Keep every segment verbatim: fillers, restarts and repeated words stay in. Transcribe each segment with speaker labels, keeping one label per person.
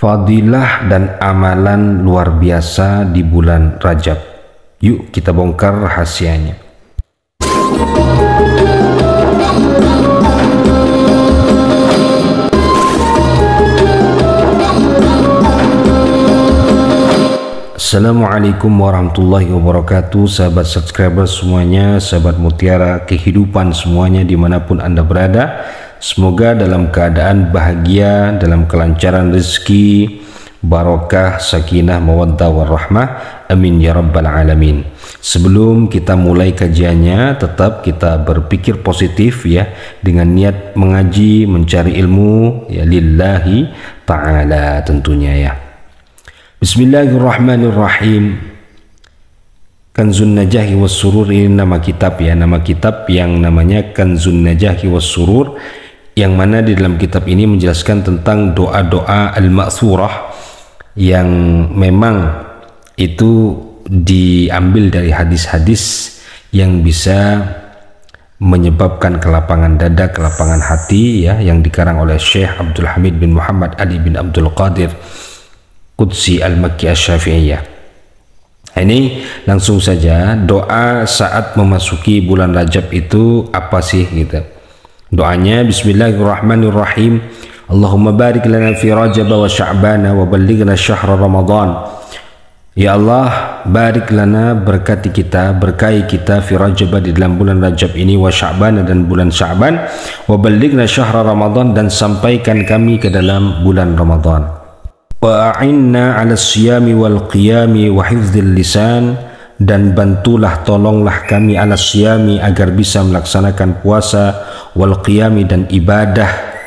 Speaker 1: Fadilah dan amalan luar biasa di bulan Rajab. Yuk kita bongkar rahasianya. Assalamualaikum warahmatullahi wabarakatuh. Sahabat subscriber semuanya, sahabat Mutiara Kehidupan semuanya dimanapun Anda berada, semoga dalam keadaan bahagia, dalam kelancaran rezeki, barokah, sakinah, mawaddah warahmah. Amin ya rabbal alamin. Sebelum kita mulai kajiannya, tetap kita berpikir positif ya, dengan niat mengaji, mencari ilmu ya lillahi ta'ala tentunya ya. Bismillahirrahmanirrahim. Kanzun Najahi was Surur, ini nama kitab ya, nama kitab yang namanya Kanzun Najahi was Surur, yang mana di dalam kitab ini menjelaskan tentang doa-doa al-ma'thurah yang memang itu diambil dari hadis-hadis yang bisa menyebabkan kelapangan dada, kelapangan hati ya, yang dikarang oleh Syekh Abdul Hamid bin Muhammad Ali bin Abdul Qadir Qudsi Al-Makki Asy-Syafi'iyah. Ini langsung saja, doa saat memasuki bulan Rajab itu apa sih gitu. Doanya bismillahirrahmanirrahim. Allahumma barik lana fi Rajab wa Sya'bana wa ballighna syahr Ramadan. Ya Allah, barik lana, berkati kita, berkahi kita fi Rajab, di dalam bulan Rajab ini, wa Sya'bana, dan bulan Sya'ban, wa ballighna syahr Ramadan, dan sampaikan kami ke dalam bulan Ramadan. Wa a'inna 'ala siyami wal qiyami wa hifdzil lisan, dan bantulah, tolonglah kami, 'ala siyami, agar bisa melaksanakan puasa, wal qiyami, dan ibadah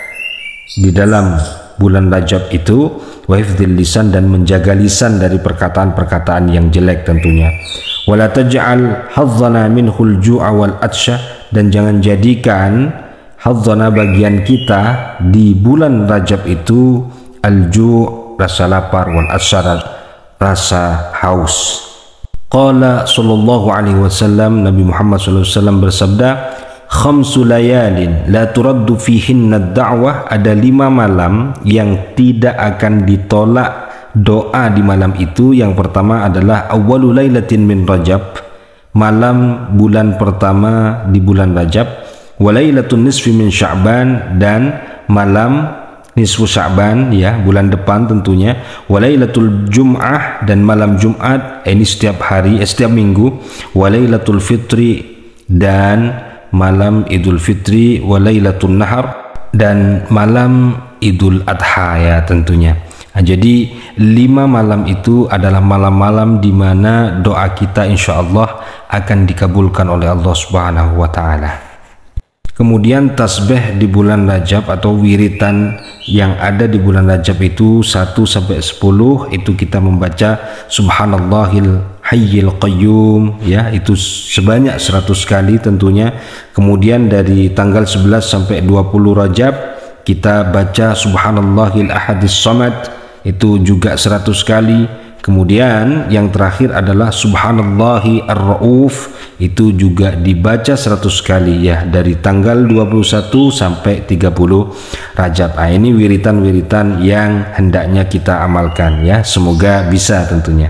Speaker 1: di dalam bulan Rajab itu, wa hifdzil lisan, dan menjaga lisan dari perkataan-perkataan yang jelek tentunya. Wa la taj'al hazzana minhul ju'a wal atsya, dan jangan jadikan hazzana, bagian kita di bulan Rajab itu, al-ju', rasa lapar, wal atsya, rasa haus. Qala sallallahu alaihi wasallam, Nabi Muhammad sallallahu alaihi wasallam bersabda, khamsu layalin la turaddu fihinna ad-da'wah, ada lima malam yang tidak akan ditolak doa di malam itu. Yang pertama adalah awwalu lailatin min Rajab, malam bulan pertama di bulan Rajab, wa lailatun nisfi min Sya'ban, dan malam nisfu Sya'ban ya, bulan depan tentunya, wa lailatul jum'ah, dan malam Jumat, ini setiap hari, setiap minggu, wa lailatul fitri, dan malam Idul Fitri, wa lailatul nahar, dan malam Idul Adha ya tentunya. Nah, jadi lima malam itu adalah malam-malam di mana doa kita insya Allah akan dikabulkan oleh Allah Subhanahu wa Ta'ala. Kemudian tasbih di bulan Rajab atau wiritan yang ada di bulan Rajab itu satu sampai sepuluh, itu kita membaca subhanallahil hayyil qayyum ya, itu sebanyak seratus kali tentunya. Kemudian dari tanggal sebelas sampai dua puluh Rajab kita baca subhanallahil ahadis samad, itu juga seratus kali. Kemudian yang terakhir adalah subhanallahi ar-rauf, itu juga dibaca seratus kali ya, dari tanggal dua puluh satu sampai tiga puluh Rajab. Nah, ini wiritan-wiritan yang hendaknya kita amalkan ya, semoga bisa tentunya.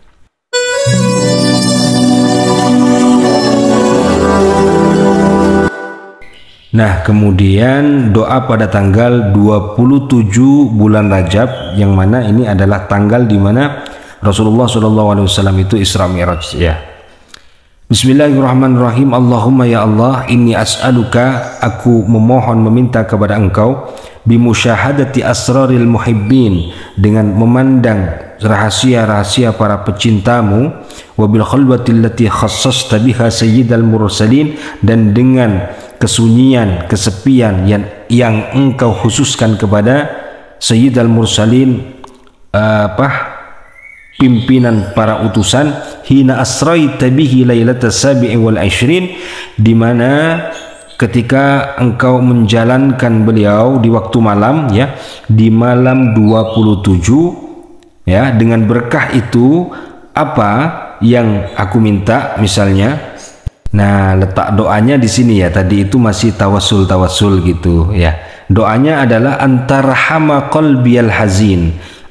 Speaker 1: Nah, kemudian doa pada tanggal dua puluh tujuh bulan Rajab, yang mana ini adalah tanggal di mana Rasulullah shallallahu alaihi wasallam itu Isra Mi'raj ya. Bismillahirrahmanirrahim. Allahumma ya Allah, inni as'aluka, aku memohon meminta kepada engkau, bimusyahadati asraril muhibbin, dengan memandang rahasia-rahasia para pecintamu, wabil khalwatil lati khassasta biha sayyidal mursalin, dan dengan kesunyian, kesepian yang yang engkau khususkan kepada sayyidal mursalin, apa pimpinan para utusan, hina asraita bihi lailatas sabi'i wal ishrin, di mana ketika engkau menjalankan beliau di waktu malam ya, di malam dua puluh tujuh ya, dengan berkah itu apa yang aku minta misalnya. Nah, letak doanya di sini ya, tadi itu masih tawasul tawasul gitu ya. Doanya adalah antarhama qalbiyal hazin,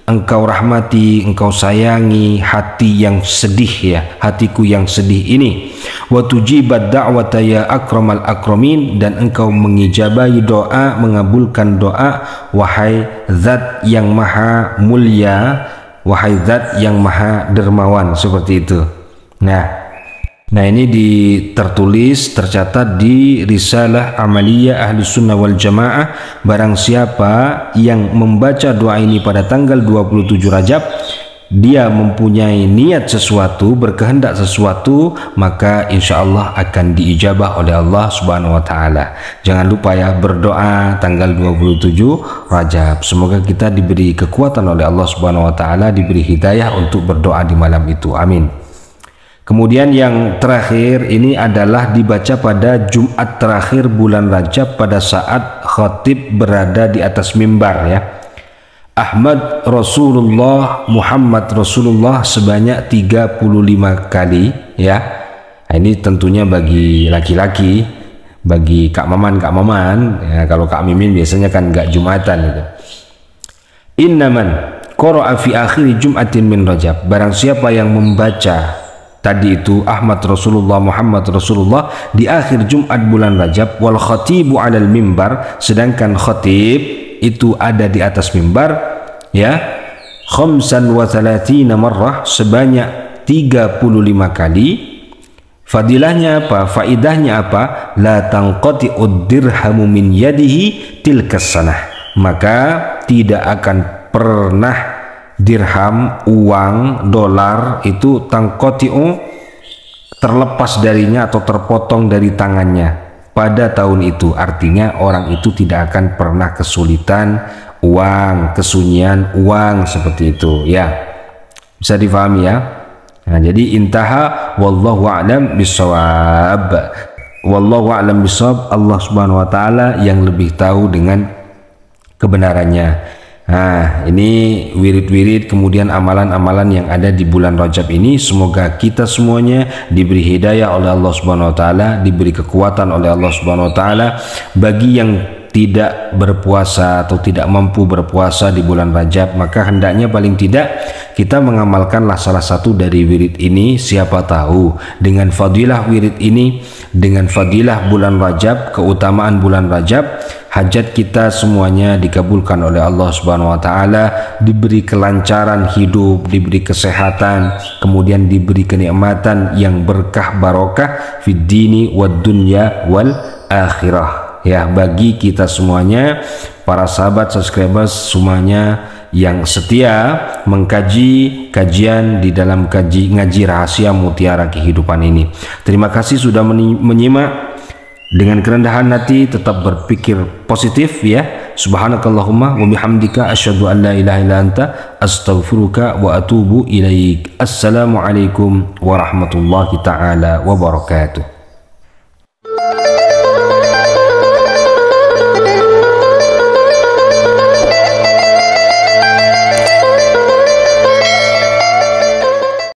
Speaker 1: engkau rahmati, engkau sayangi hati yang sedih ya, hatiku yang sedih ini. Wa tujibat da'wata ya akramal akramin, dan engkau mengijabahi doa, mengabulkan doa, wahai zat yang maha mulia, wahai zat yang maha dermawan, seperti itu. Nah, Nah ini ditertulis, tercatat di Risalah Amaliyah Ahli Sunnah wal Jamaah. Barang siapa yang membaca doa ini pada tanggal dua puluh tujuh Rajab, dia mempunyai niat sesuatu, berkehendak sesuatu, maka insya Allah akan diijabah oleh Allah Subhanahu Wa Taala. Jangan lupa ya, berdoa tanggal dua puluh tujuh Rajab. Semoga kita diberi kekuatan oleh Allah Subhanahu Wa Taala, diberi hidayah untuk berdoa di malam itu. Amin. Kemudian yang terakhir ini adalah dibaca pada Jumat terakhir bulan Rajab pada saat khatib berada di atas mimbar ya. Ahmad Rasulullah, Muhammad Rasulullah sebanyak tiga puluh lima kali ya. Nah, ini tentunya bagi laki-laki, bagi Kak Maman, Kak Maman ya, kalau Kak Mimin biasanya kan nggak Jumatan gitu. Innaman qara'a fi akhir Jum'atin min Rajab, barang siapa yang membaca tadi itu Ahmad Rasulullah, Muhammad Rasulullah di akhir Jumat bulan Rajab, wal khatibu alal mimbar, sedangkan khatib itu ada di atas mimbar ya, khamsan wa thalathina marrah, sebanyak tiga puluh lima kali. Fadilahnya apa? Faidahnya apa? La tanqati'ud dirhamu min yadihi tilkas sanah, maka tidak akan pernah dirham, uang, dolar itu tangkotiu, terlepas darinya atau terpotong dari tangannya pada tahun itu. Artinya orang itu tidak akan pernah kesulitan uang, kesunyian uang, seperti itu ya. Bisa difahami ya. Nah, jadi intaha wallahu a'lam bisawab. Wallahu a'lam bisawab, Allah Subhanahu wa taala yang lebih tahu dengan kebenarannya. Nah, ini wirid-wirid kemudian amalan-amalan yang ada di bulan Rajab ini. Semoga kita semuanya diberi hidayah oleh Allah Subhanahu wa taala, diberi kekuatan oleh Allah Subhanahu wa taala. Bagi yang tidak berpuasa atau tidak mampu berpuasa di bulan Rajab, maka hendaknya paling tidak kita mengamalkanlah salah satu dari wirid ini. Siapa tahu dengan fadilah wirid ini, dengan fadilah bulan Rajab, keutamaan bulan Rajab, hajat kita semuanya dikabulkan oleh Allah Subhanahu wa taala, diberi kelancaran hidup, diberi kesehatan, kemudian diberi kenikmatan yang berkah barokah fid dini wad dunya wal akhirah. Ya, bagi kita semuanya, para sahabat subscribers semuanya yang setia mengkaji kajian di dalam kaji ngaji rahasia mutiara kehidupan ini. Terima kasih sudah menyimak. Dengan kerendahan hati tetap berpikir positif ya. Subhanakallahumma wa bihamdika asyhadu an la ilaha illa anta astaghfiruka wa atubu ilaik. Assalamualaikum warahmatullahi taala wabarakatuh.